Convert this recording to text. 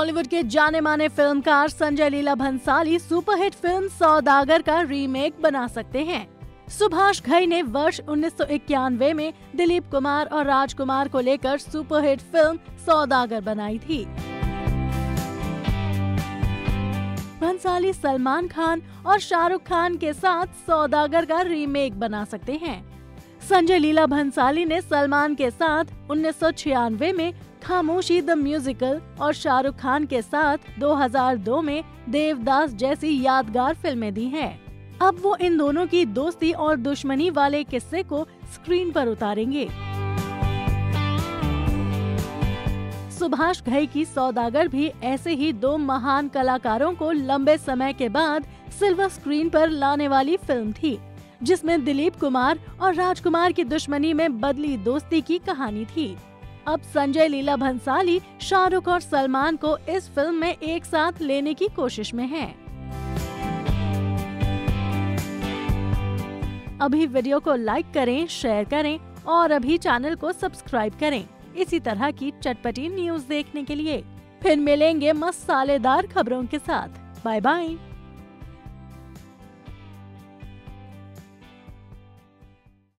बॉलीवुड के जाने माने फिल्मकार संजय लीला भंसाली सुपरहिट फिल्म सौदागर का रीमेक बना सकते हैं। सुभाष घई ने वर्ष 1991 में दिलीप कुमार और राजकुमार को लेकर सुपरहिट फिल्म सौदागर बनाई थी। भंसाली सलमान खान और शाहरुख खान के साथ सौदागर का रीमेक बना सकते हैं। संजय लीला भंसाली ने सलमान के साथ 1996 में खामोशी द म्यूजिकल और शाहरुख खान के साथ 2002 में देवदास जैसी यादगार फिल्में दी हैं। अब वो इन दोनों की दोस्ती और दुश्मनी वाले किस्से को स्क्रीन पर उतारेंगे। सुभाष घई की सौदागर भी ऐसे ही दो महान कलाकारों को लंबे समय के बाद सिल्वर स्क्रीन पर लाने वाली फिल्म थी, जिसमें दिलीप कुमार और राजकुमार की दुश्मनी में बदली दोस्ती की कहानी थी। अब संजय लीला भंसाली शाहरुख और सलमान को इस फिल्म में एक साथ लेने की कोशिश में हैं। अभी वीडियो को लाइक करें, शेयर करें और अभी चैनल को सब्सक्राइब करें इसी तरह की चटपटी न्यूज देखने के लिए। फिर मिलेंगे मसालेदार खबरों के साथ। Bye bye.